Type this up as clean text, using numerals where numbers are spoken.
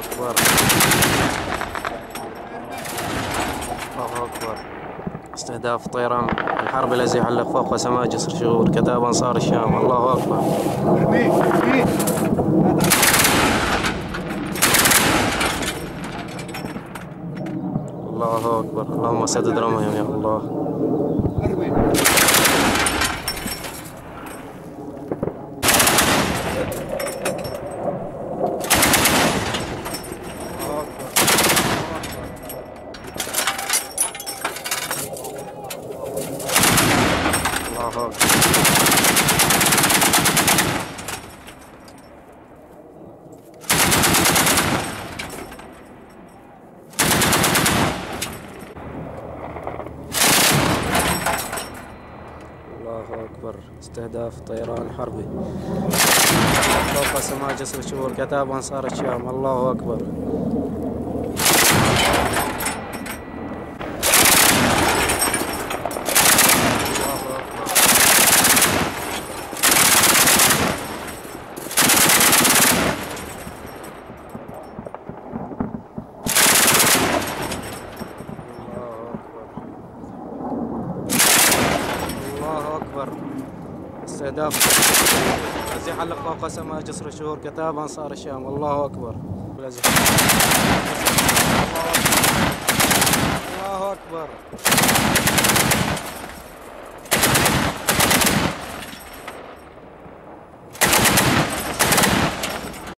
أكبر. الله أكبر. استهداف طيران الحرب الذي يحلق فوق سماء جسر شغور كتاب أنصار الشام. الله أكبر. الله أكبر. اللهم سدد رميهم يا الله. الله أكبر. الله أكبر. استهداف طيران حربي فوق سماء جسر شهور كتاب أنصار الشام. الله أكبر. الله أكبر. استهداف الذي يحلق فوق سماء جسر الشهور كتاب أنصار الشام. الله أكبر. الله أكبر.